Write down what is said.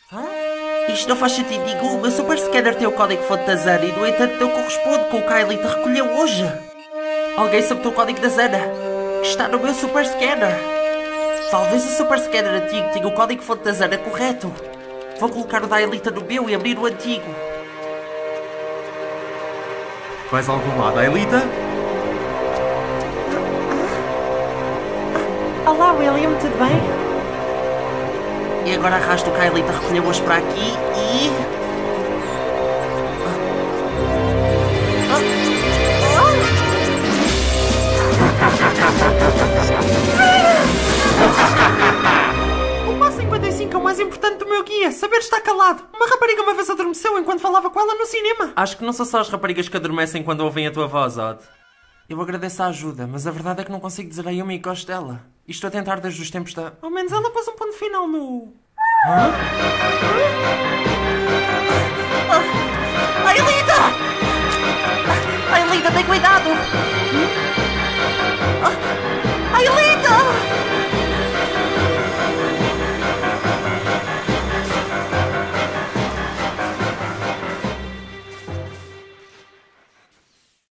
Isto não faz sentido nenhum. O meu Super Scanner tem o código-fonte da Zana e, no entanto, não corresponde com o que a Aelita recolheu hoje. Alguém sabotou o código da Zana, que está no meu Super Scanner. Talvez o Super Scanner antigo tenha o código-fonte da Zana correto. Vou colocar o da Aelita no meu e abrir o antigo. Vais a algum lado, Aelita? Olá, William, tudo bem? E agora arrasto o que a Aelita recolheu hoje para aqui e... O passo 55 é o mais importante do meu guia. Saber estar calado. Uma rapariga uma vez adormeceu enquanto falava com ela no cinema. Acho que não são só as raparigas que adormecem quando ouvem a tua voz, Odd. Eu agradeço a ajuda, mas a verdade é que não consigo dizer a Yumi que gosto dela. E estou a tentar desde os tempos da... Ao menos ela pôs um ponto final no...